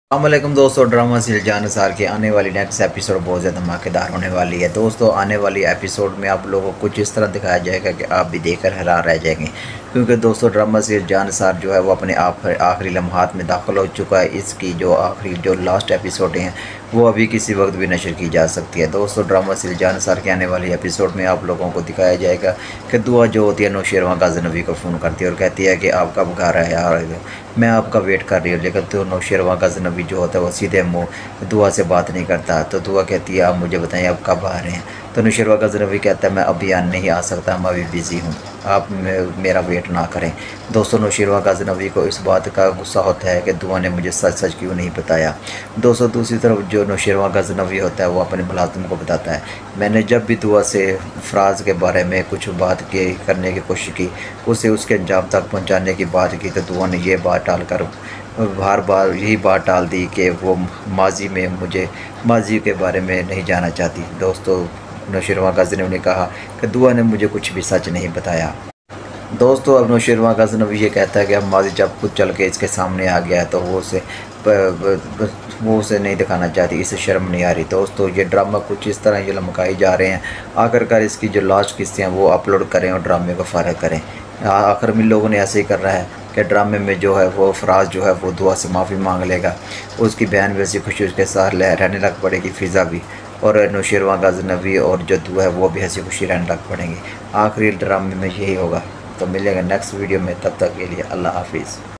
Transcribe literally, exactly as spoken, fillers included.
अस्सलामुअलैकुम दोस्तों, drama serial Jansar के आने वाली नेक्स्ट एपिसोड बहुत ज़्यादा धमाकेदार होने वाली है। दोस्तों आने वाली एपिसोड में आप लोगों को कुछ इस तरह दिखाया जाएगा कि आप भी देखकर हैरान रह जाएंगे, क्योंकि दोस्तों ड्रामा सीरियल जानसार जो है वो अपने आप आखिरी लम्हात में दाखिल हो चुका है। इसकी जो आखिरी जो लास्ट एपिसोड हैं वो अभी किसी वक्त भी नशर की जा सकती है। दोस्तों ड्रामा सीरियल जानसार के आने वाली एपिसोड में आप लोगों को दिखाया जाएगा कि दुआ जो होती है नौशेरवा गाज़नबी को फ़ोन करती है और कहती है कि आप कब घर आए यार, मैं आपका वेट कर रही हूँ। लेकिन तो नौशेरवा गाज़नबी जो होता है वो सीधे मुँह दुआ से बात नहीं करता। तो दुआ कहती है आप मुझे बताएं आप कब आ रहे हैं। तो नौशेरवा गाज़नबी कहता है मैं अभी आ नहीं आ सकता, मैं अभी बिज़ी हूँ, आप मेरा वेट ना करें। दोस्तों नौशेरवा गाज़नबी को इस बात का गुस्सा होता है कि दुआ ने मुझे सच सच क्यों नहीं बताया। दोस्तों दूसरी तरफ जो नौशेरवा गाज़नबी होता है वो अपने मुलाजिम को बताता है, मैंने जब भी दुआ से फ़राज के बारे में कुछ बात की करने की कोशिश की, उसे उसके अंजाम तक पहुँचाने की बात की, तो दुआ ने यह बात टाल कर बार बार यही बात टाल दी कि वो माजी में मुझे माजी के बारे में नहीं जानना चाहती। दोस्तों नौशेरवा गाज़नबी ने कहा कि दुआ ने मुझे कुछ भी सच नहीं बताया। दोस्तों अब नौशेरवा गाज़नबी ये कहता है कि अब माजी जब खुद चल के इसके सामने आ गया है तो वो उसे वो उसे नहीं दिखाना चाहती, इसे शर्म नहीं आ रही। दोस्तों ये ड्रामा कुछ इस तरह ये लमकाई जा रहे हैं, आखिरकार इसकी जो लास्ट किस्तें हैं वो अपलोड करें और ड्रामे को फ़ारिग करें। आखिर में लोगों ने ऐसे ही कर रहा है कि ड्रामे में जो है वो फ़राज जो है वो दुआ से माफ़ी मांग लेगा, उसकी बहन भी ऐसी खुशी उसके साथ रहने लग पड़ेगी, फ़िज़ा भी, और नौशेरवा गाज़नबी और जो दुआ है वो भी हंसी खुशी रहने लग पड़ेंगे। आखिरी ड्रामे में यही होगा। तो मिलेगा नेक्स्ट वीडियो में, तब तक के लिए अल्लाह हाफिज़।